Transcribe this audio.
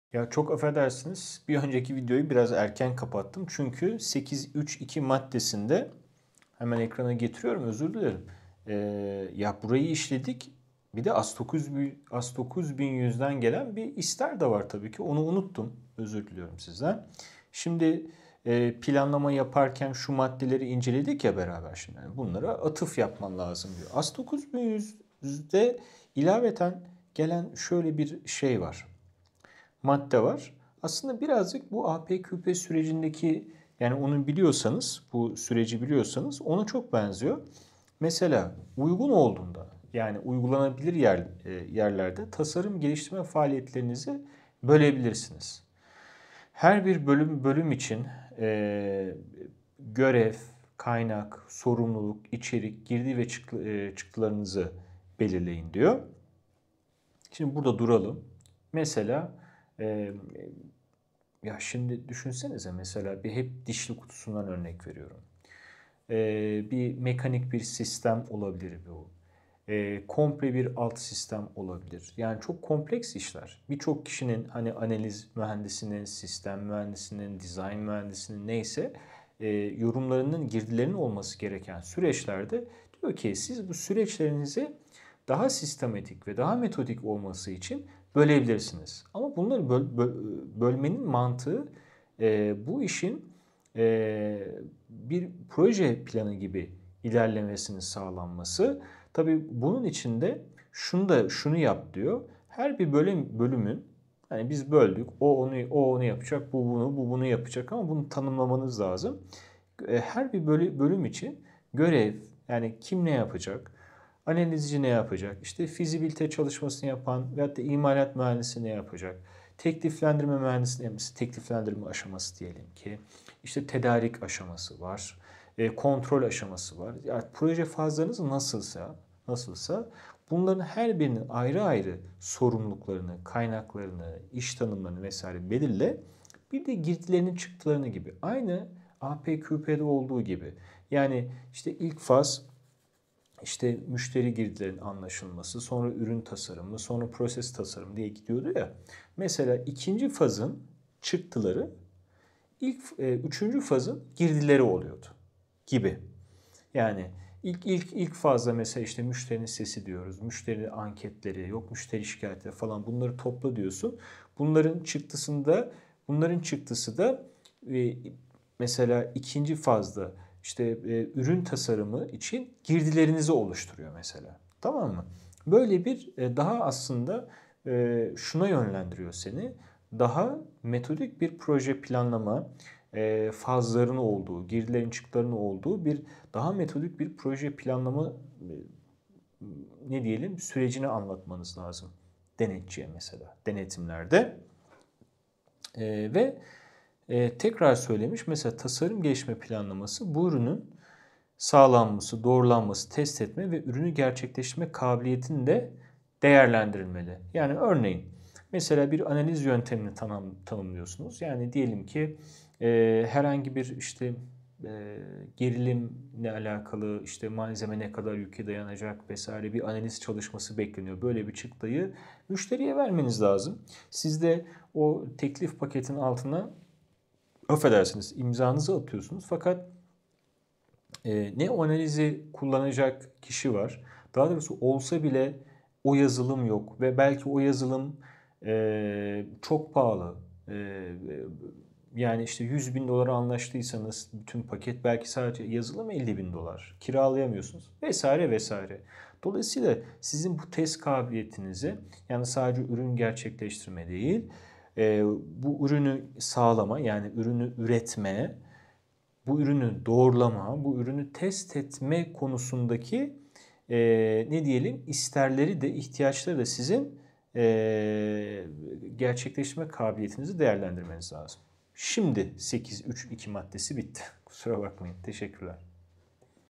Ya çok affedersiniz. Bir önceki videoyu biraz erken kapattım. Çünkü 8.3.2 maddesinde hemen ekrana getiriyorum. Özür dilerim. Ee, Ya burayı işledik. Bir de AS9100'den gelen bir ister de var tabii ki. Onu unuttum. Özür diliyorum sizden. Şimdi planlama yaparken şu maddeleri inceledik ya beraber şimdi. Yani bunlara atıf yapman lazım diyor. AS9100'de ilaveten gelen şöyle bir şey var, madde var. Aslında birazcık bu APQP sürecindeki, yani onu biliyorsanız, bu süreci biliyorsanız ona çok benziyor. Mesela uygun olduğunda, yani uygulanabilir yerlerde tasarım geliştirme faaliyetlerinizi bölebilirsiniz. Her bir bölüm için görev, kaynak, sorumluluk, içerik, girdi ve çıktılarınızı belirleyin diyor. Şimdi burada duralım. Mesela e, ya şimdi düşünsenize, mesela bir hep dişli kutusundan örnek veriyorum. Bir mekanik bir sistem olabilir bu. Komple bir alt sistem olabilir. Yani çok kompleks işler. Birçok kişinin, hani analiz mühendisinin, sistem mühendisinin, dizayn mühendisinin neyse yorumlarının, girdilerinin olması gereken süreçlerde diyor ki siz bu süreçlerinizi daha sistematik ve daha metodik olması için bölebilirsiniz. Ama bunları bölmenin mantığı bu işin bir proje planı gibi ilerlemesinin sağlanması. Tabii bunun içinde şunu yap diyor. Her bir bölümün, hani biz böldük. O onu yapacak, bu bunu yapacak, ama bunu tanımlamanız lazım. Her bir bölüm için görev, yani kim ne yapacak? Analizci ne yapacak? İşte fizibilite çalışmasını yapan veyahut da imalat mühendisi ne yapacak? Tekliflendirme mühendisi ne yapacak? Tekliflendirme aşaması diyelim ki. İşte tedarik aşaması var. Kontrol aşaması var. Yani proje fazlarınız nasılsa bunların her birinin ayrı ayrı sorumluluklarını, kaynaklarını, iş tanımlarını vesaire belirle. Bir de girdilerini, çıktılarını gibi. Aynı APQP'de olduğu gibi. Yani işte ilk faz, işte müşteri girdilerin anlaşılması, sonra ürün tasarımı, sonra proses tasarımı diye gidiyordu ya. Mesela ikinci fazın çıktıları üçüncü fazın girdileri oluyordu gibi. Yani ilk fazla mesela işte müşterinin sesi diyoruz, müşteri anketleri, yok müşteri şikayetleri falan, bunları topla diyorsun. Bunların çıktısında bunların çıktısı da e, mesela ikinci fazda işte ürün tasarımı için girdilerinizi oluşturuyor mesela. Tamam mı? Böyle bir daha aslında şuna yönlendiriyor seni. Daha metodik bir proje planlama, fazların olduğu, girdilerin çıktılarının olduğu bir daha metodik bir proje planlama ne diyelim sürecini anlatmanız lazım denetçiye, mesela denetimlerde. Ve tekrar söylemiş, mesela tasarım gelişme planlaması bu ürünün sağlanması, doğrulanması, test etme ve ürünü gerçekleştirme kabiliyetini de değerlendirilmeli. Yani örneğin mesela bir analiz yöntemini tanımlıyorsunuz. Yani diyelim ki herhangi bir işte gerilimle alakalı, işte malzeme ne kadar yüke dayanacak vesaire bir analiz çalışması bekleniyor. Böyle bir çıktıyı müşteriye vermeniz lazım. Siz de o teklif paketin altına, affedersiniz, imzanızı atıyorsunuz. Fakat ne o analizi kullanacak kişi var. Daha doğrusu olsa bile o yazılım yok ve belki o yazılım çok pahalı. Yani işte 100 bin dolara anlaştıysanız bütün paket, belki sadece yazılım 50 bin dolar. Kiralayamıyorsunuz vesaire vesaire. Dolayısıyla sizin bu test kabiliyetinizi, yani sadece ürün gerçekleştirme değil, bu ürünü sağlama, yani ürünü üretme, bu ürünü doğrulama, bu ürünü test etme konusundaki ne diyelim isterleri de, ihtiyaçları da sizin gerçekleştirme kabiliyetinizi değerlendirmeniz lazım. Şimdi 8.3.2 maddesi bitti. Kusura bakmayın. Teşekkürler.